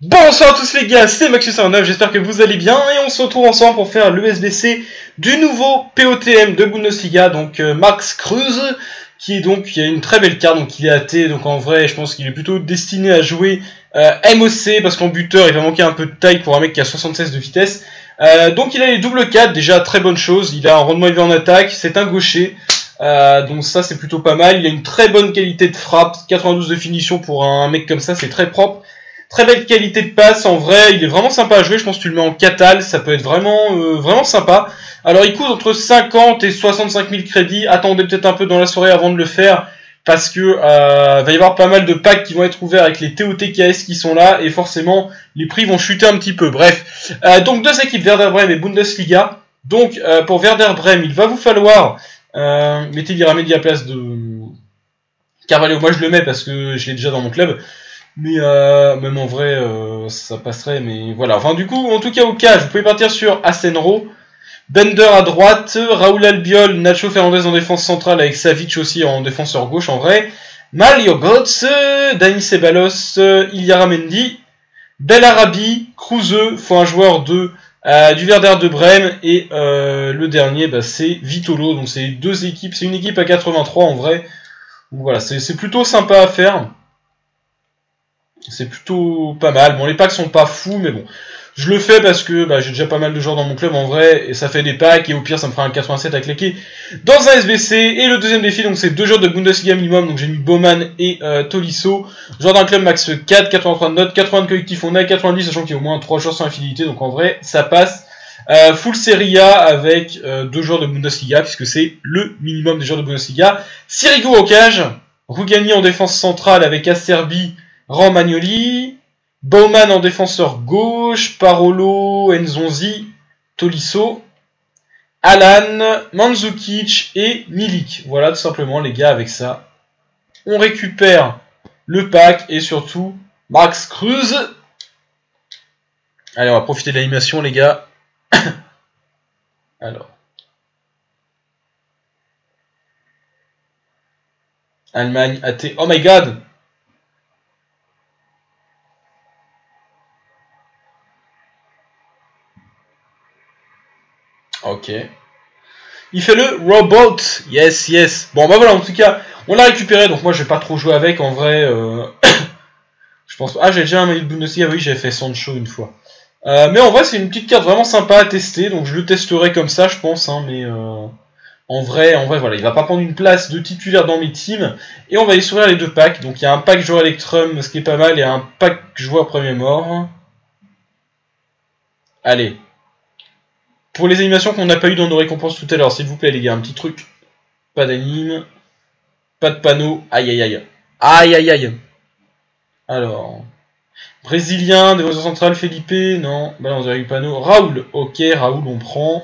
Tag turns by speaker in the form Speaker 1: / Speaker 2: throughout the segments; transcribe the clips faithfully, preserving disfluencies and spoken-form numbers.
Speaker 1: Bonsoir à tous les gars, c'est Maxus cent neuf, j'espère que vous allez bien et on se retrouve ensemble pour faire l'U S B C du nouveau P O T M de Bundesliga, donc euh, Max Kruse, qui est donc, qui a une très belle carte, donc il est A T, donc en vrai je pense qu'il est plutôt destiné à jouer euh, M O C, parce qu'en buteur il va manquer un peu de taille pour un mec qui a soixante-seize de vitesse, euh, donc il a les double quatre, déjà très bonne chose, il a un rendement élevé en attaque, c'est un gaucher, euh, donc ça c'est plutôt pas mal, il a une très bonne qualité de frappe, quatre-vingt-douze de finition pour un mec comme ça, c'est très propre. Très belle qualité de passe, en vrai, il est vraiment sympa à jouer, je pense que tu le mets en Catal, ça peut être vraiment euh, vraiment sympa. Alors il coûte entre cinquante et soixante-cinq mille crédits, attendez peut-être un peu dans la soirée avant de le faire, parce que euh, va y avoir pas mal de packs qui vont être ouverts avec les T O T K S qui sont là, et forcément les prix vont chuter un petit peu, bref. Euh, donc deux équipes, Werder Bremen et Bundesliga. Donc euh, pour Werder Bremen, il va vous falloir, euh, mettez l'Iramédi à la place de Carvalho, moi je le mets parce que je l'ai déjà dans mon club. Mais euh, même en vrai, euh, ça passerait, mais voilà. Enfin, du coup, en tout cas, au cas, vous pouvez partir sur Asenro, Bender à droite, Raoul Albiol, Nacho Fernandez en défense centrale avec Savic aussi en défenseur gauche en vrai, Mario Götze, Dani Ceballos, Iliara Mendy, Belarabi, Kruse, faut un joueur de euh, du Werder de Brême et euh, le dernier, bah, c'est Vitolo. Donc c'est deux équipes, c'est une équipe à quatre-vingt-trois en vrai. Donc voilà, c'est plutôt sympa à faire. C'est plutôt pas mal. Bon, les packs sont pas fous, mais bon. Je le fais parce que bah, j'ai déjà pas mal de joueurs dans mon club en vrai, et ça fait des packs, et au pire ça me fera un quatre-vingt-sept à claquer dans un S B C. Et le deuxième défi, donc c'est deux joueurs de Bundesliga minimum, donc j'ai mis Baumann et euh, Tolisso. Joueur d'un club max quatre, quatre-vingt-trois de notes, quatre-vingts de collectif, on est à quatre-vingt-dix, sachant qu'il y a au moins trois joueurs sans affiliité, donc en vrai ça passe. Euh, full Serie A avec euh, deux joueurs de Bundesliga, puisque c'est le minimum des joueurs de Bundesliga. Sirigu au cage, Rougani en défense centrale avec Acerbi, Romagnoli, Baumann en défenseur gauche, Parolo, Nzonzi, Tolisso, Alan, Mandzukic et Milik. Voilà tout simplement les gars, avec ça. On récupère le pack et surtout Max Kruse. Allez, on va profiter de l'animation les gars. Alors. Allemagne, A T. Oh my god! Ok. Il fait le robot. Yes, yes. Bon, bah voilà, en tout cas, on l'a récupéré. Donc moi, je vais pas trop jouer avec. En vrai, euh... je pense. Ah, j'ai déjà un maillot de Bundesliga. Oui, j'avais fait Sancho une fois. Euh, mais en vrai, c'est une petite carte vraiment sympa à tester. Donc je le testerai comme ça, je pense. Hein, mais euh... en vrai, en vrai, voilà, il va pas prendre une place de titulaire dans mes teams. Et on va aller s'ouvrir les deux packs. Donc il y a un pack joueur Electrum, ce qui est pas mal, et un pack joueur premier mort. Allez. Pour les animations qu'on n'a pas eu dans nos récompenses tout à l'heure, s'il vous plaît les gars, un petit truc. Pas d'anime. Pas de panneau. Aïe aïe aïe. Aïe aïe aïe. Alors. Brésilien, défenseur central, Felipe. Non. Balance avec le panneau. Raoul. Ok, Raoul on prend.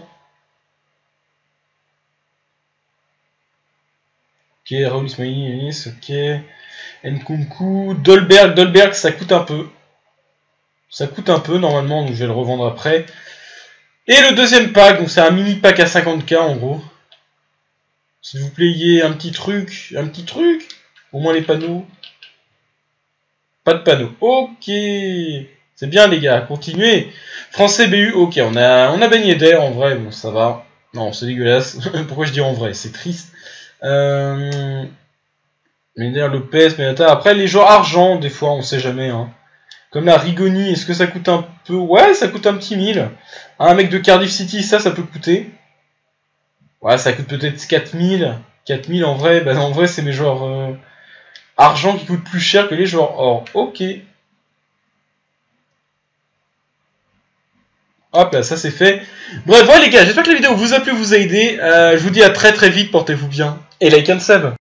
Speaker 1: Ok, Raoul Ismaïl. Ok. Nkunku. Dolberg. Dolberg, ça coûte un peu. Ça coûte un peu normalement, donc je vais le revendre après. Et le deuxième pack, donc c'est un mini pack à cinquante K en gros. S'il vous plaît, y ait un petit truc, un petit truc. Au moins les panneaux. Pas de panneaux. Ok. C'est bien les gars, continuez. Français B U, ok, on a, on a baigné d'air en vrai, bon ça va. Non, c'est dégueulasse. Pourquoi je dis en vrai, c'est triste. Euh... Ménère, Lopez, Menata. Après les joueurs argent, des fois, on sait jamais. Hein. Comme la Rigoni, est-ce que ça coûte un peu? Ouais, ça coûte un petit mille. Un mec de Cardiff City, ça, ça peut coûter. Ouais, ça coûte peut-être quatre mille. quatre mille en vrai, bah en vrai, c'est mes joueurs euh, argent qui coûtent plus cher que les joueurs or. Ok. Hop là, ça c'est fait. Bref, voilà les gars, j'espère que la vidéo vous a plu, vous a aidé. Euh, je vous dis à très très vite, portez-vous bien. Et like and sub.